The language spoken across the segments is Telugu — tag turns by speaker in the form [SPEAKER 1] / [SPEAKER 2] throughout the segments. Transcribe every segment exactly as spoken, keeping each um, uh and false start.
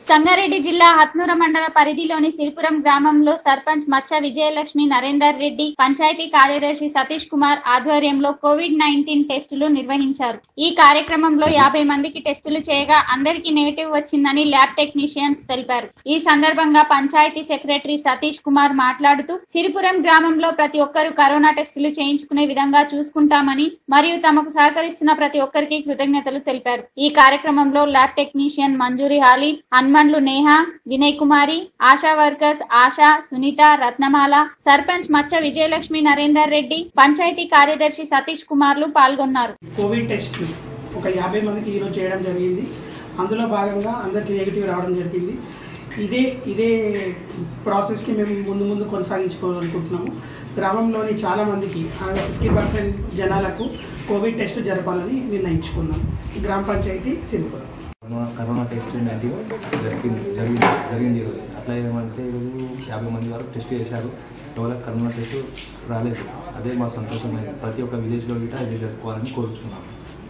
[SPEAKER 1] సంగారెడ్డి జిల్లా హత్నూర మండల పరిధిలోని సిరిపురం గ్రామంలో సర్పంచ్ మచ్చ విజయలక్ష్మి నరేందర్ రెడ్డి, పంచాయతీ కార్యదర్శి సతీష్ కుమార్ ఆధ్వర్యంలో కోవిడ్ నైన్టీన్ టెస్టులు నిర్వహించారు. ఈ కార్యక్రమంలో యాభై మందికి టెస్టులు చేయగా అందరికీ నెగటివ్ వచ్చిందని ల్యాబ్ టెక్నీషియన్స్ తెలిపారు. ఈ సందర్భంగా పంచాయతీ సెక్రటరీ సతీష్ కుమార్ మాట్లాడుతూ సిరిపురం గ్రామంలో ప్రతి ఒక్కరూ కరోనా టెస్టులు చేయించుకునే విధంగా చూసుకుంటామని మరియు తమకు సహకరిస్తున్న ప్రతి ఒక్కరికి కృతజ్ఞతలు తెలిపారు. ఈ కార్యక్రమంలో ల్యాబ్ టెక్నీషియన్ మంజూరి హాలి, హనుమన్లు నేహ, వినయ్ కుమారి, ఆశా వర్కర్స్ ఆశా, సునీత, రత్నమాల, సర్పంచ్ మచ్చ విజయలక్ష్మి నరేందర్ రెడ్డి, పంచాయతీ కార్యదర్శి సతీష్ కుమార్లు పాల్గొన్నారు.
[SPEAKER 2] కోవిడ్ టెస్ట్ ఒక యాభై మందికి ఈరోజు చేయడం జరిగింది. అందులో భాగంగా అందరికి నెగిటివ్ రావడం జరిగింది. ఇదే ఇదే ప్రాసెస్కి మేము ముందు ముందు కొనసాగించుకోవాలనుకుంటున్నాము. గ్రామంలోని చాలా మందికి ఫిఫ్టీ పర్సెంట్ జనాలకు కోవిడ్ టెస్ట్ జరపాలని నిర్ణయించుకున్నాం. గ్రామ panchayat Siripuram
[SPEAKER 3] corona test negative జరిగింది జరిగింది జరిగింది ఈరోజు. అట్లా ఏమంటే ఈరోజు యాభై మంది వరకు టెస్ట్ చేశారు. ఎవరికి కరోనా టెస్ట్ రాలేదు. అదే మా సంతోషమైంది. ప్రతి ఒక్క విదేశీలో గిట్ట ఇది జరుపుకోవాలని కోరుచున్నాము.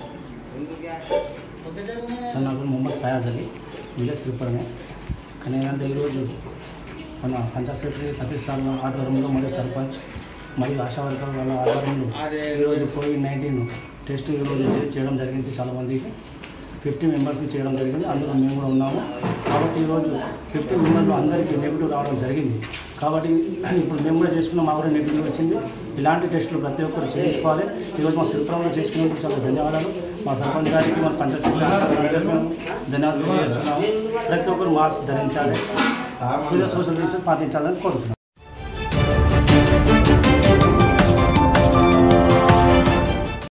[SPEAKER 4] సార్ నాకు మొహమ్మద్ ఫయాజ్ అలీ, విలేజ్ సిరిపురమే. కానీ ఏంటంటే ఈరోజు మన పంచాయత్ సెక్రటరీ సతీష్ సార్ ఆధ్వర్యంలో మరియు సర్పంచ్ మరియు ఆశా వర్కర్ వాళ్ళ ఆధ్వర్యంలో ఈరోజు కోవిడ్ నైన్టీన్ టెస్ట్ ఈరోజు చేయడం జరిగింది. చాలామందికి ఫిఫ్టీ మెంబర్స్కి చేయడం జరిగింది. అందులో మేము కూడా ఉన్నాము. కాబట్టి ఈరోజు ఫిఫ్టీ మెంబర్లు అందరికీ నెగిటివ్ రావడం జరిగింది. కాబట్టి ఇప్పుడు మేము కూడా చేసుకున్నాం, మా కూడా నెగిటివ్ వచ్చింది. ఇలాంటి టెస్టులు ప్రతి ఒక్కరు చేయించుకోవాలి. ఈరోజు మా సిరిపురంలో చేసుకున్నందుకు చాలా ధన్యవాదాలు. మా సర్పంచ్ గారికి, మన పంచాయతీ ధన్యవాదాలు తెలియజేస్తున్నాము. ప్రతి ఒక్కరు మాస్క్ ధరించాలి, సోషల్ డిస్టెన్స్ పాటించాలని కోరుతున్నాం.